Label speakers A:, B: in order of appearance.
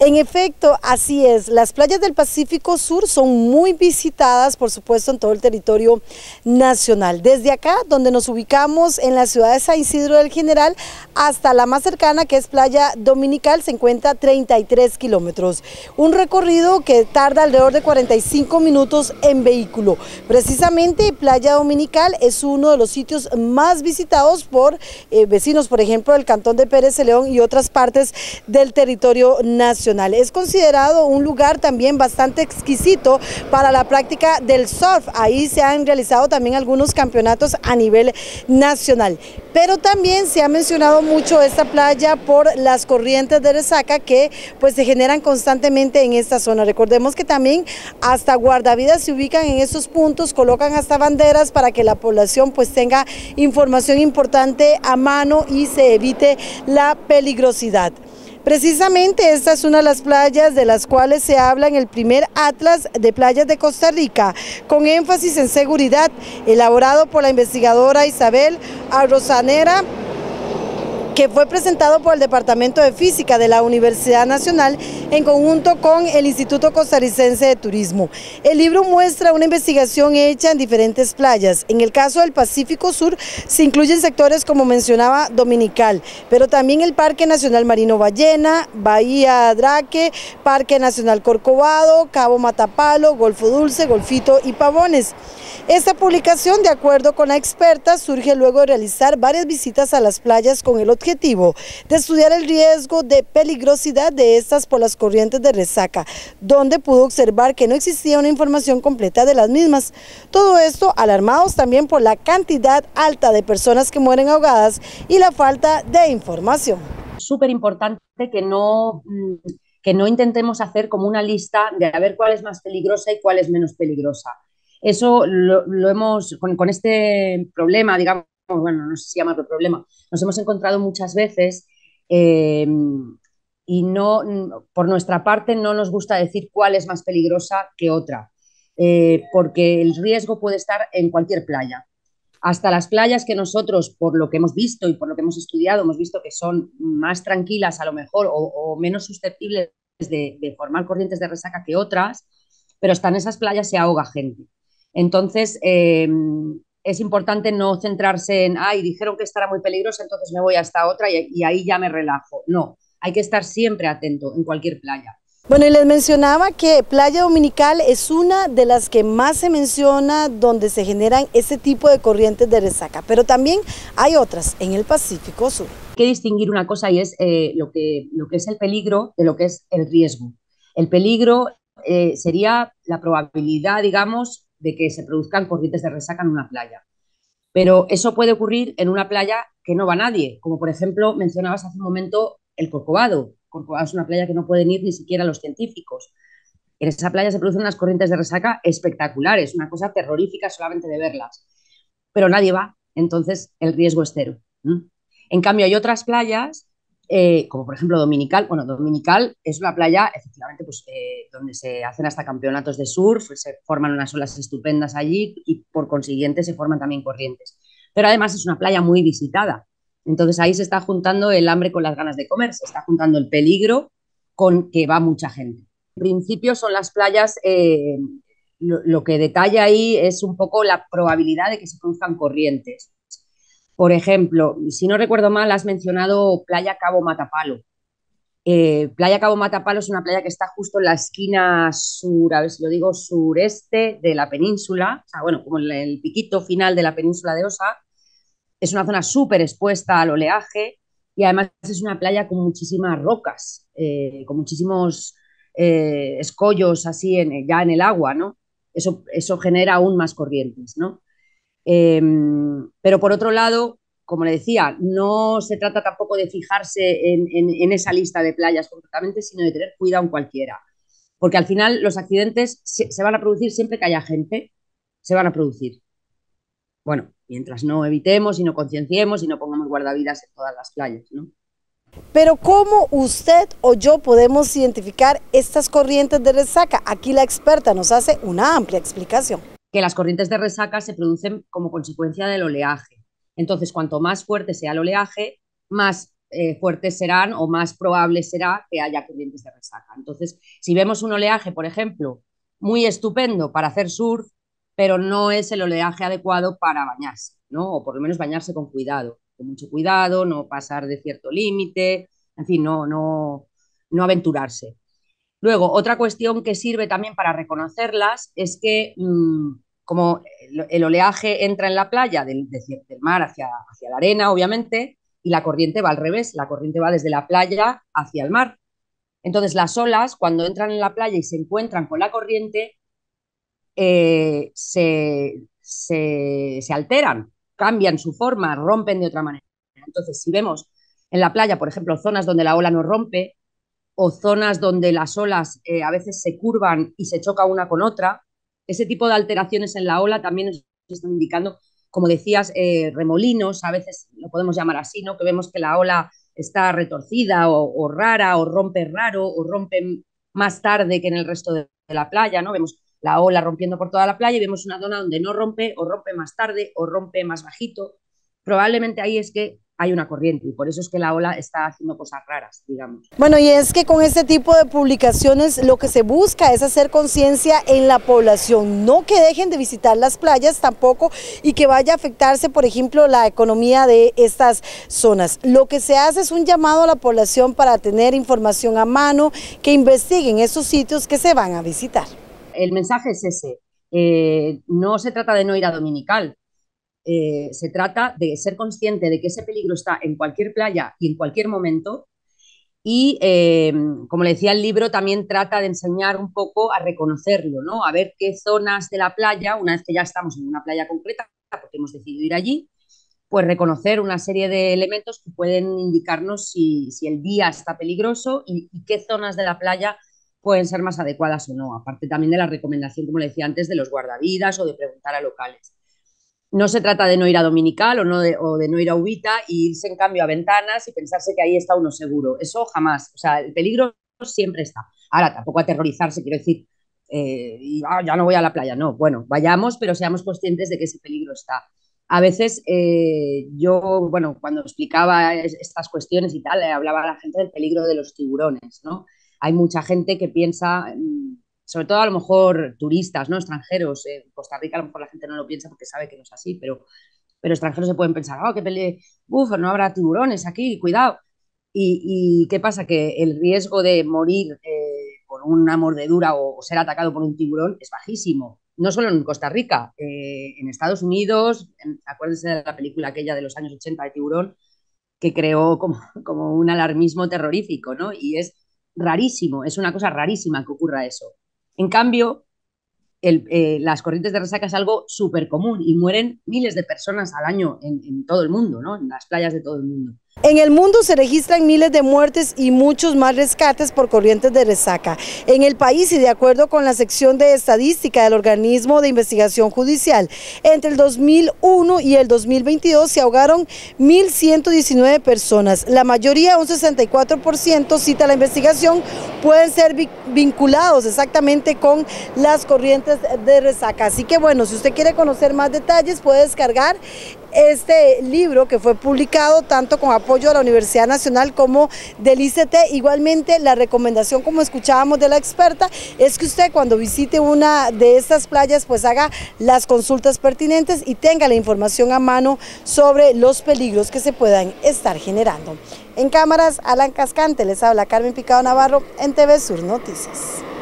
A: En efecto, así es. Las playas del Pacífico Sur son muy visitadas, por supuesto, en todo el territorio nacional. Desde acá, donde nos ubicamos en la ciudad de San Isidro del General, hasta la más cercana, que es Playa Dominical, se encuentra 33 kilómetros. Un recorrido que tarda alrededor de 45 minutos en vehículo. Precisamente, Playa Dominical es uno de los sitios más visitados por vecinos, por ejemplo, del cantón de Pérez Celedón y otras partes del territorio nacional. Es considerado un lugar también bastante exquisito para la práctica del surf. Ahí se han realizado también algunos campeonatos a nivel nacional. Pero también se ha mencionado mucho esta playa por las corrientes de resaca que pues se generan constantemente en esta zona. Recordemos que también hasta guardavidas se ubican en estos puntos, colocan hasta banderas para que la población pues tenga información importante a mano y se evite la peligrosidad. Precisamente esta es una de las playas de las cuales se habla en el primer Atlas de Playas de Costa Rica, con énfasis en seguridad, elaborado por la investigadora Isabel Arrozanera, que fue presentado por el Departamento de Física de la Universidad Nacional en conjunto con el Instituto Costarricense de Turismo. El libro muestra una investigación hecha en diferentes playas. En el caso del Pacífico Sur se incluyen sectores como mencionaba Dominical, pero también el Parque Nacional Marino Ballena, Bahía Draque, Parque Nacional Corcovado, Cabo Matapalo, Golfo Dulce, Golfito y Pavones. Esta publicación, de acuerdo con la experta, surge luego de realizar varias visitas a las playas con el objetivo de estudiar el riesgo de peligrosidad de estas por las corrientes de resaca, donde pudo observar que no existía una información completa de las mismas. Todo esto alarmados también por la cantidad alta de personas que mueren ahogadas y la falta de información.
B: Súper importante que no intentemos hacer como una lista de a ver cuál es más peligrosa y cuál es menos peligrosa. Eso lo hemos, con este problema, digamos, bueno, no sé si llamarlo problema, nos hemos encontrado muchas veces y no, por nuestra parte no nos gusta decir cuál es más peligrosa que otra, porque el riesgo puede estar en cualquier playa. Hasta las playas que nosotros, por lo que hemos visto y por lo que hemos estudiado, hemos visto que son más tranquilas a lo mejor o menos susceptibles de formar corrientes de resaca que otras, pero hasta en esas playas se ahoga gente. Entonces, es importante no centrarse en, ay, dijeron que esta era muy peligrosa, entonces me voy a esta otra y ahí ya me relajo. No, hay que estar siempre atento en cualquier playa.
A: Bueno, y les mencionaba que Playa Dominical es una de las que más se menciona donde se generan ese tipo de corrientes de resaca, pero también hay otras en el Pacífico Sur.
B: Hay que distinguir una cosa y es lo que es el peligro de lo que es el riesgo. El peligro sería la probabilidad, digamos, de que se produzcan corrientes de resaca en una playa. Pero eso puede ocurrir en una playa que no va nadie, como por ejemplo mencionabas hace un momento el Corcovado. Corcovado es una playa que no pueden ir ni siquiera los científicos. En esa playa se producen unas corrientes de resaca espectaculares, una cosa terrorífica solamente de verlas. Pero nadie va, entonces el riesgo es cero. En cambio, hay otras playas, como por ejemplo Dominical. Bueno, Dominical es una playa, efectivamente, pues, donde se hacen hasta campeonatos de surf, se forman unas olas estupendas allí y por consiguiente se forman también corrientes. Pero además es una playa muy visitada. Entonces ahí se está juntando el hambre con las ganas de comer, se está juntando el peligro con que va mucha gente. En principio son las playas, lo que detalla ahí es un poco la probabilidad de que se produzcan corrientes. Por ejemplo, si no recuerdo mal, has mencionado Playa Cabo Matapalo. Playa Cabo Matapalo es una playa que está justo en la esquina sur, a ver si lo digo, sureste de la península, o sea, bueno, como en el piquito final de la península de Osa. Es una zona súper expuesta al oleaje y además es una playa con muchísimas rocas, con muchísimos escollos así ya en el agua, ¿no? Eso genera aún más corrientes, ¿no? Pero por otro lado, como le decía, no se trata tampoco de fijarse en esa lista de playas concretamente, sino de tener cuidado en cualquiera. Porque al final los accidentes se van a producir siempre que haya gente, se van a producir. Bueno, mientras no evitemos y no concienciemos y no pongamos guardavidas en todas las playas, ¿no?
A: Pero ¿cómo usted o yo podemos identificar estas corrientes de resaca? Aquí la experta nos hace una amplia explicación.
B: Que las corrientes de resaca se producen como consecuencia del oleaje. Entonces, cuanto más fuerte sea el oleaje, más fuertes serán o más probable será que haya corrientes de resaca. Entonces, si vemos un oleaje, por ejemplo, muy estupendo para hacer surf, pero no es el oleaje adecuado para bañarse, ¿no? O por lo menos bañarse con mucho cuidado, no pasar de cierto límite, en fin, no aventurarse. Luego, otra cuestión que sirve también para reconocerlas es que como el oleaje entra en la playa del mar hacia la arena, obviamente, y la corriente va al revés, la corriente va desde la playa hacia el mar. Entonces, las olas, cuando entran en la playa y se encuentran con la corriente, se alteran, cambian su forma, rompen de otra manera. Entonces, si vemos en la playa, por ejemplo, zonas donde la ola no rompe o zonas donde las olas a veces se curvan y se choca una con otra, ese tipo de alteraciones en la ola también nos están indicando, como decías, remolinos, a veces lo podemos llamar así, ¿no? Que vemos que la ola está retorcida o rara, o rompe raro, o rompe más tarde que en el resto de la playa, ¿no? Vemos la ola rompiendo por toda la playa y vemos una zona donde no rompe, o rompe más tarde, o rompe más bajito. Probablemente ahí es que hay una corriente y por eso es que la ola está haciendo cosas raras, digamos.
A: Bueno, y es que con este tipo de publicaciones lo que se busca es hacer conciencia en la población, no que dejen de visitar las playas tampoco y que vaya a afectarse, por ejemplo, la economía de estas zonas. Lo que se hace es un llamado a la población para tener información a mano, que investiguen esos sitios que se van a visitar.
B: El mensaje es ese, no se trata de no ir a Dominical, se trata de ser consciente de que ese peligro está en cualquier playa y en cualquier momento y, como le decía el libro, también trata de enseñar un poco a reconocerlo, ¿no? A ver qué zonas de la playa, una vez que ya estamos en una playa concreta, porque hemos decidido ir allí, pues reconocer una serie de elementos que pueden indicarnos si el día está peligroso y qué zonas de la playa pueden ser más adecuadas o no, aparte también de la recomendación, como le decía antes, de los guardavidas o de preguntar a locales. No se trata de no ir a Dominical o de no ir a Ubita y irse en cambio a Ventanas y pensarse que ahí está uno seguro. Eso jamás. O sea, el peligro siempre está. Ahora, tampoco aterrorizarse, quiero decir, ya no voy a la playa. No, bueno, vayamos, pero seamos conscientes de que ese peligro está. A veces yo, bueno, cuando explicaba estas cuestiones y tal, hablaba a la gente del peligro de los tiburones, ¿no? Hay mucha gente que piensa, sobre todo a lo mejor turistas, ¿no? Extranjeros, en Costa Rica a lo mejor la gente no lo piensa porque sabe que no es así, pero extranjeros se pueden pensar, oh, no habrá tiburones aquí, cuidado. Y ¿qué pasa? Que el riesgo de morir por una mordedura o ser atacado por un tiburón es bajísimo. No solo en Costa Rica, en Estados Unidos, acuérdense de la película aquella de los años 80 de Tiburón, que creó como un alarmismo terrorífico, ¿no? Y es rarísimo, es una cosa rarísima que ocurra eso. En cambio, las corrientes de resaca es algo súper común y mueren miles de personas al año en todo el mundo, ¿no? En las playas de todo el mundo.
A: En el mundo se registran miles de muertes y muchos más rescates por corrientes de resaca. En el país, y de acuerdo con la sección de estadística del organismo de investigación judicial, entre el 2001 y el 2022 se ahogaron 1.119 personas. La mayoría, un 64%, cita la investigación, pueden ser vinculados exactamente con las corrientes de resaca. Así que bueno, si usted quiere conocer más detalles, puede descargar este libro que fue publicado tanto con apoyo de la Universidad Nacional como del ICT. Igualmente, la recomendación, como escuchábamos de la experta, es que usted cuando visite una de estas playas pues haga las consultas pertinentes y tenga la información a mano sobre los peligros que se puedan estar generando. En cámaras, Alan Cascante, les habla Carmen Picado Navarro en TV Sur Noticias.